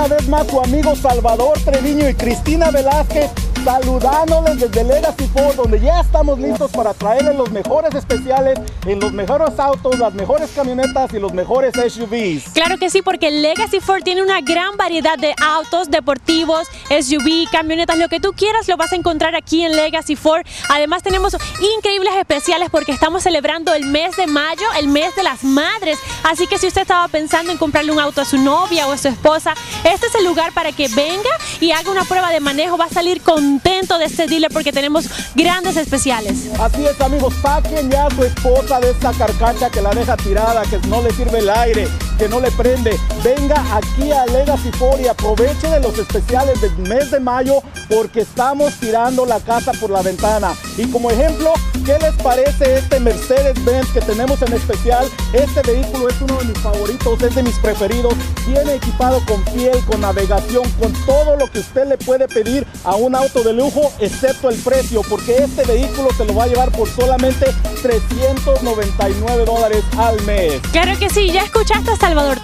una vez más su amigo Salvador Treviño y Cristina Velázquez, saludándoles desde Legacy Ford, donde ya estamos listos para traerles los mejores especiales en los mejores autos, las mejores camionetas y los mejores SUVs. Claro que sí, porque Legacy Ford tiene una gran variedad de autos deportivos, SUV, camionetas, lo que tú quieras lo vas a encontrar aquí en Legacy Ford. Además tenemos increíbles especiales porque estamos celebrando el mes de mayo, el mes de las madres. Así que si usted estaba pensando en comprarle un auto a su novia o a su esposa, este es el lugar para que venga y haga una prueba de manejo. Va a salir contento de este dealer porque tenemos grandes especiales. Así es, amigos, saquen ya a su esposa de esta carcacha que la deja tirada, que no le sirve el aire, que no le prende. Venga aquí a Legacy Ford y aproveche de los especiales del mes de mayo porque estamos tirando la casa por la ventana. Y como ejemplo, ¿qué les parece este Mercedes-Benz que tenemos en especial? Este vehículo es uno de mis favoritos, es de mis preferidos. Viene equipado con piel, con navegación, con todo lo que usted le puede pedir a un auto de lujo, excepto el precio, porque este vehículo se lo va a llevar por solamente $399 al mes. Claro que sí, ya escuchaste, Salvador,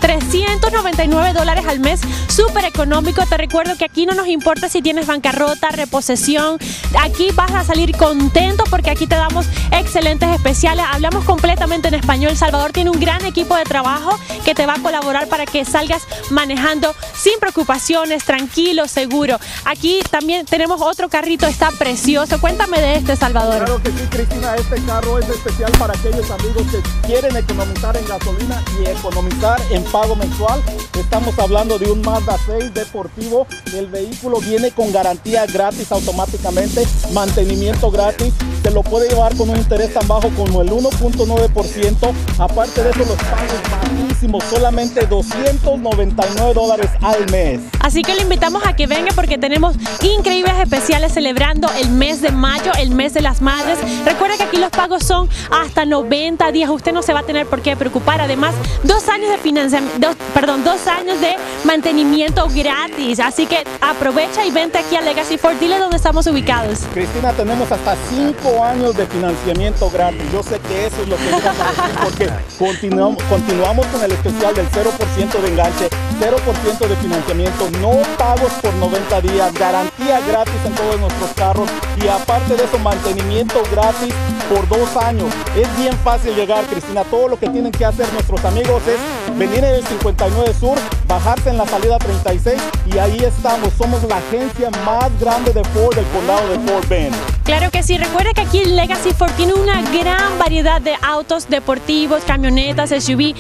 $399 al mes, súper económico. Te recuerdo que aquí no nos importa si tienes bancarrota, reposesión, aquí vas a salir contento porque aquí te damos excelentes especiales. Hablamos completamente en español. Salvador tiene un gran equipo de trabajo que te va a colaborar para que salgas manejando sin preocupaciones, tranquilo, seguro. Aquí también tenemos otro carrito, está precioso. Cuéntame de este, Salvador. Claro que sí, Cristina, este carro es especial para aquellos amigos que quieren economizar en gasolina y economizar en pago mensual. Estamos hablando de un Mazda 6 deportivo. El vehículo viene con garantía gratis automáticamente, mantenimiento gratis. Se lo puede llevar con un interés tan bajo como el 1.9%. Aparte de eso, los pagos bajísimos, solamente $299 al mes. Así que le invitamos a que venga porque tenemos increíbles especiales celebrando el mes de mayo, el mes de las madres. Recuerda que aquí los pagos son hasta 90 días. Usted no se va a tener por qué preocupar. Además, 2 años de financiamiento, 2 años de mantenimiento gratis. Así que aprovecha y vente aquí a Legacy Ford. Dile dónde estamos ubicados. Cristina, tenemos hasta 5 años de financiamiento gratis. Yo sé que eso es lo que ibas a decir porque continuamos con el especial del 0% de enganche, 0% de financiamiento, no pagos por 90 días, garantía gratis en todos nuestros carros y aparte de eso, mantenimiento gratis por 2 años. Es bien fácil llegar, Cristina. Todo lo que tienen que hacer nuestros amigos es venir en el 59 Sur, bajarse en la salida 36 y ahí estamos. Somos la agencia más grande de Ford del condado de Fort Bend. Claro que sí, recuerda que aquí Legacy Ford tiene una gran variedad de autos deportivos, camionetas, SUV.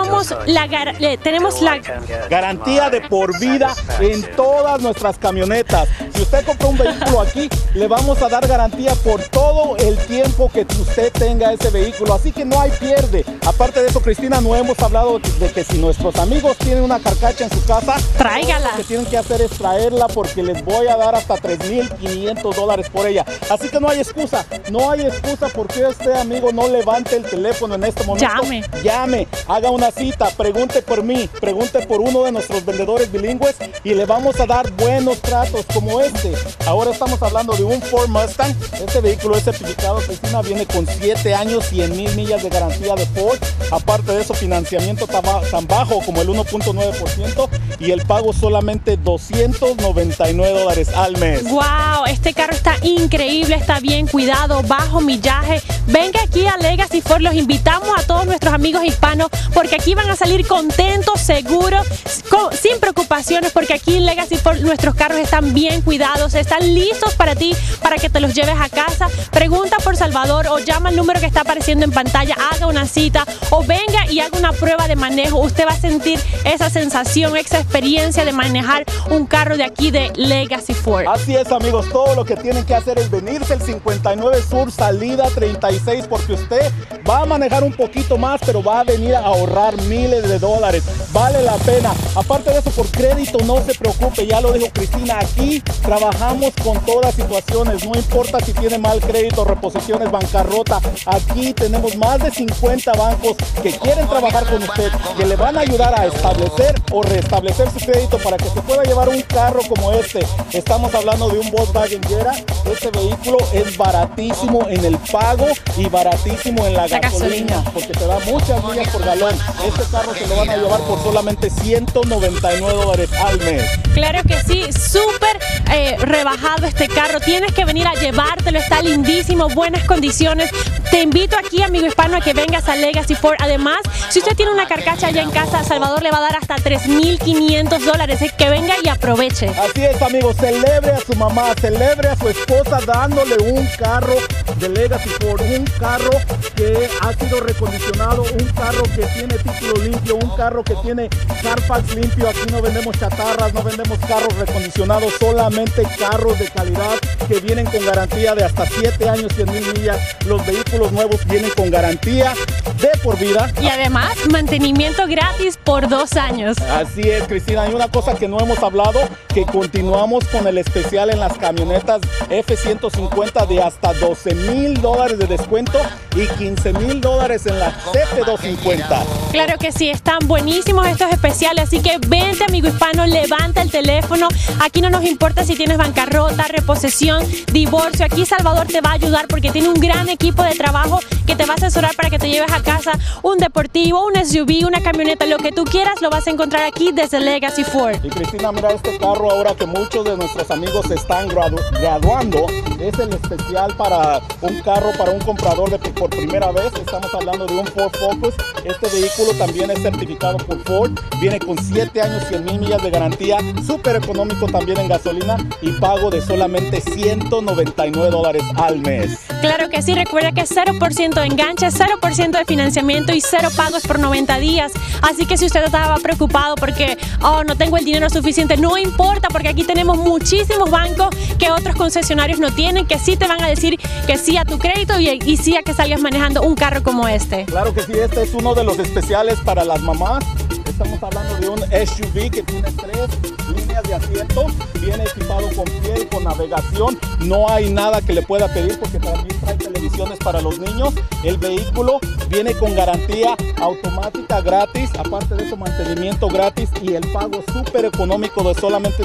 Tenemos la garantía de por vida en todas nuestras camionetas. Si usted compra un vehículo aquí, le vamos a dar garantía por todo el tiempo que usted tenga ese vehículo. Así que no hay pierde. Aparte de eso, Cristina, no hemos hablado de que si nuestros amigos tienen una carcacha en su casa, tráigala. Lo que tienen que hacer es traerla porque les voy a dar hasta $3,500 por ella. Así que no hay excusa, no hay excusa porque este amigo no levante el teléfono en este momento. Llame, haga una cita, pregunte por mí, pregunte por uno de nuestros vendedores bilingües y le vamos a dar buenos tratos como este. Ahora estamos hablando de un Ford Mustang. Este vehículo es certificado, Cristina, viene con 7 años, 100,000 millas de garantía de Ford. Aparte de eso, financiamiento tan bajo como el 1.9% y el pago solamente $299 al mes. ¡Wow! Este carro está increíble, está bien cuidado, bajo millaje. Venga aquí a Legacy Ford, los invitamos a todos nuestros amigos hispanos porque aquí van a salir contentos, seguros, sin preocupaciones, porque aquí en Legacy Ford nuestros carros están bien cuidados, están listos para ti, para que te los lleves a casa. Pregunta por Salvador o llama al número que está apareciendo en pantalla, haga una cita o venga y haga una prueba de manejo. Usted va a sentir esa sensación, esa experiencia de manejar un carro de aquí de Legacy Ford. Así es, amigos, todo lo que tienen que hacer es venirse al 59 Sur, salida 36, porque usted va a manejar un poquito más, pero va a venir a ahorrar miles de dólares. Vale la pena. Aparte de eso, por crédito, no se preocupe, ya lo dijo Cristina, aquí trabajamos con todas situaciones, no importa si tiene mal crédito, reposiciones, bancarrota. Aquí tenemos más de 50 bancos que quieren trabajar con usted, que le van a ayudar a establecer o restablecer su crédito para que se pueda llevar un carro como este. Estamos hablando de un Volkswagen Jetta. Este vehículo es baratísimo en el pago y baratísimo en la garantía. mucha gasolina. Porque te da muchas millas por galón. Este carro se lo van a llevar por solamente $199 al mes. Claro que sí, súper rebajado este carro. Tienes que venir a llevártelo, está lindísimo, buenas condiciones. Te invito aquí, amigo hispano, a que vengas a Legacy Ford. Además, si usted tiene una carcacha allá en casa, Salvador le va a dar hasta $3,500. Que venga y aproveche. Así es, amigos, celebre a su mamá, celebre a su esposa dándole un carro de Legacy Ford, un carro que ha sido recondicionado, un carro que tiene título limpio, un carro que tiene Carfax limpio. Aquí no vendemos chatarras, no vendemos carros recondicionados, solamente carros de calidad que vienen con garantía de hasta 7 años, 100,000 millas. Los vehículos nuevos vienen con garantía de por vida. Y además, mantenimiento gratis por 2 años. Así es, Cristina. Hay una cosa que no hemos hablado, que continuamos con el especial en las camionetas F-150 de hasta $12,000 de descuento y $15,000 en la F-250. Claro que sí, están buenísimos estos especiales, así que vente, amigo hispano, levanta el teléfono. Aquí no nos importa si tienes bancarrota, reposesión, divorcio. Aquí Salvador te va a ayudar porque tiene un gran equipo de trabajo que te va a asesorar para que te lleves a casa un deportivo, un SUV, una camioneta, lo que tú quieras lo vas a encontrar aquí desde Legacy Ford. Y Cristina, mira este carro ahora que muchos de nuestros amigos se están graduando. Es el especial para un carro, para un comprador por primera vez. Estamos hablando de un Ford Focus. Este vehículo también es certificado por Ford. Viene con 7 años, 100,000 millas de garantía. Súper económico también en gasolina y pago de solamente $199 al mes. Claro que sí, recuerda que 0% de enganche, 0% de financiamiento y 0 pagos por 90 días. Así que si usted estaba preocupado porque no tengo el dinero suficiente, no importa, porque aquí tenemos muchísimos bancos que otros concesionarios no tienen, que sí te van a decir que sí a tu crédito y sí a que salgas manejando un carro como este. Claro que sí, este es uno de los especiales para las mamás. Estamos hablando de un SUV que tiene 3 líneas de asiento, viene equipado con piel, con navegación. No hay nada que le pueda pedir porque también trae televisiones para los niños. El vehículo viene con garantía automática gratis, aparte de eso mantenimiento gratis y el pago súper económico de solamente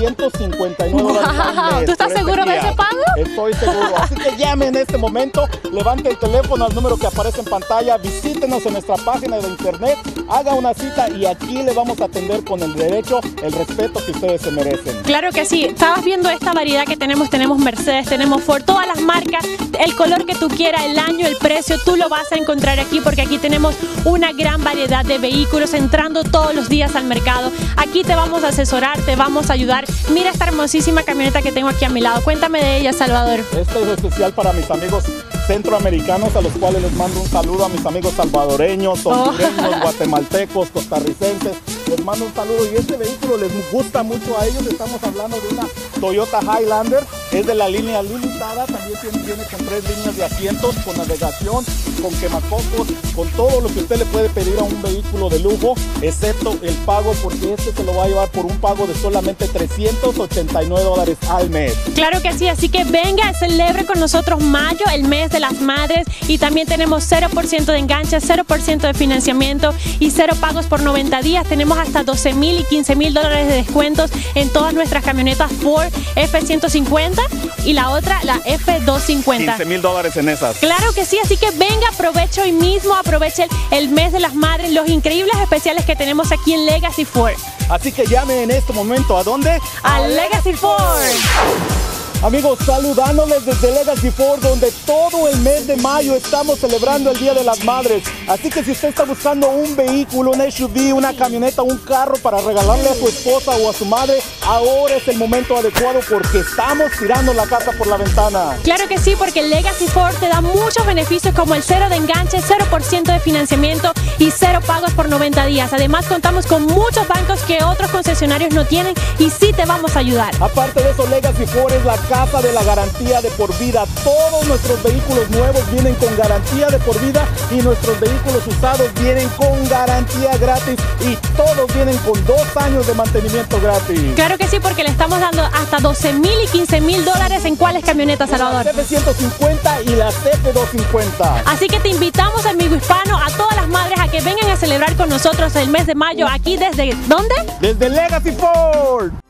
$359 al mes. ¿Tú estás seguro de ese pago? Estoy seguro, así que llame en este momento, levante el teléfono al número que aparece en pantalla, visítenos en nuestra página de internet, haga una cita y aquí le vamos a atender con el derecho, el respeto que ustedes se merecen. Claro que sí, estabas viendo esta variedad que tenemos Mercedes, tenemos Ford, todas las marcas, el color que tú quieras, el año, el precio, tú lo vas a encontrar aquí porque aquí tenemos una gran variedad de vehículos entrando todos los días al mercado. Aquí te vamos a asesorar, te vamos a ayudar. Mira esta hermosísima camioneta que tengo aquí a mi lado, cuéntame de ella, Salvador. Este es especial para mis amigos centroamericanos, a los cuales les mando un saludo, a mis amigos salvadoreños, hondureños, guatemaltecos, costarricenses. Les mando un saludo y este vehículo les gusta mucho a ellos. Estamos hablando de una Toyota Highlander, es de la línea limitada, también viene con 3 líneas de asientos, con navegación, con quemacocos, con todo lo que usted le puede pedir a un vehículo de lujo, excepto el pago, porque este se lo va a llevar por un pago de solamente $389 al mes. Claro que sí, así que venga, celebre con nosotros mayo, el mes de las madres, y también tenemos 0% de enganche, 0% de financiamiento y 0 pagos por 90 días. Tenemos hasta $12,000 y $15,000 de descuentos en todas nuestras camionetas Ford F-150 y la otra, la F-250. $15,000 en esas. Claro que sí, así que venga, aproveche hoy mismo, aproveche el mes de las madres, los increíbles especiales que tenemos aquí en Legacy Ford. Así que llame en este momento, ¿a dónde? A Legacy Ford. Amigos, saludándoles desde Legacy Ford, donde todo el mes de mayo estamos celebrando el Día de las Madres. Así que si usted está buscando un vehículo, un SUV, una camioneta, un carro para regalarle a su esposa o a su madre, ahora es el momento adecuado porque estamos tirando la casa por la ventana. Claro que sí, porque Legacy Ford te da muchos beneficios como el 0 de enganche, 0% de financiamiento y 0 pagos por 90 días. Además, contamos con muchos bancos que otros concesionarios no tienen y sí te vamos a ayudar. Aparte de eso, Legacy Ford es la casa de la garantía de por vida. Todos nuestros vehículos nuevos vienen con garantía de por vida y nuestros vehículos usados vienen con garantía gratis y todos vienen con 2 años de mantenimiento gratis. Claro que sí, porque le estamos dando hasta $12,000 y $15,000 en cuáles camionetas, Salvador. La F-150 y la F-250. Así que te invitamos, amigo hispano, a todas las madres a que vengan a celebrar con nosotros el mes de mayo aquí desde ¿dónde? Desde Legacy Ford.